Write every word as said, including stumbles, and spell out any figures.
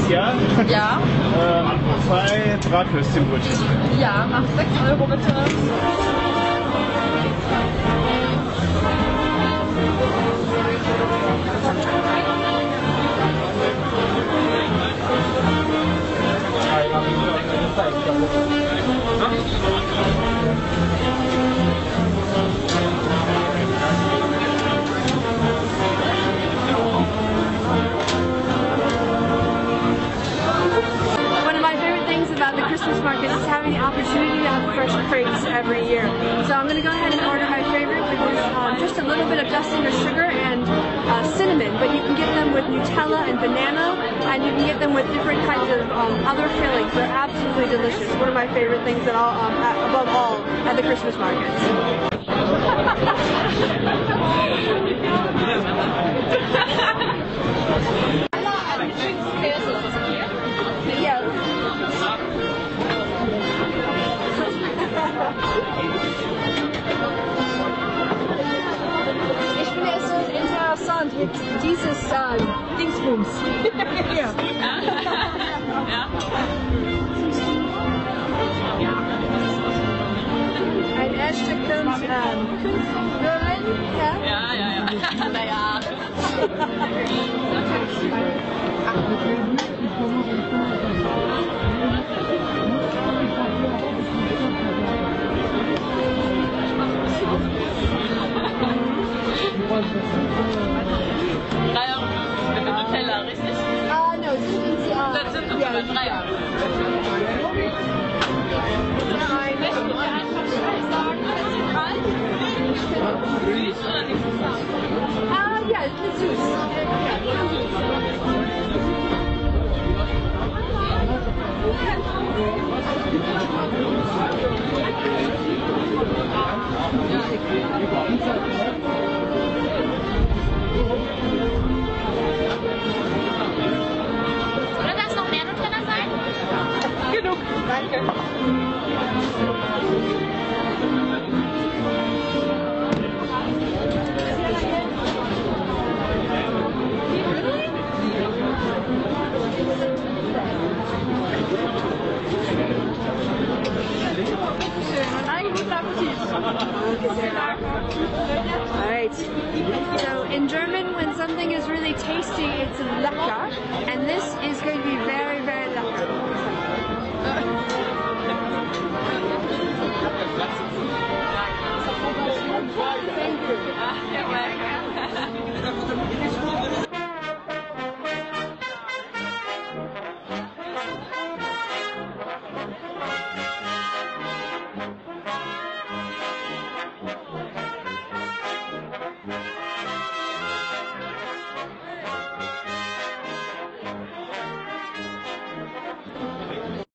Ja? Ja. ähm, zwei Bratwürstchenbrötchen. Ja, mach sechs Euro bitte. One of my favorite things about the Christmas market is having the opportunity to have fresh crepes every year. So I'm going to go ahead and order my favorite, which is um, just a little bit of dusting of sugar and uh, cinnamon, but you can get them with Nutella and banana, and you can get them with different kinds of um, other fillings. They're absolutely delicious. One of my favorite things that I'll, um, at, above all at the Christmas markets. Ich finde es so interessant, jetzt dieses äh, Dingsbums. Ja. Ein echter Kunst, ähm, Künstlerin, ja? Ja, ja, ja. Naja. drei Euro mit Nutella, richtig? Ah, no, sind Sie, äh, Das sind doch aber drei Euro. Möchten wir einfach schnell sagen, dass Sie kalt? Süß oder nicht so sauer? Ah, ja, es ist süß. Oder darf es noch mehr Nutella sein? Genug. Danke. Alright, so in German, when something is really tasty, it's lecker, and this is going to be very, very lecker. Thank you.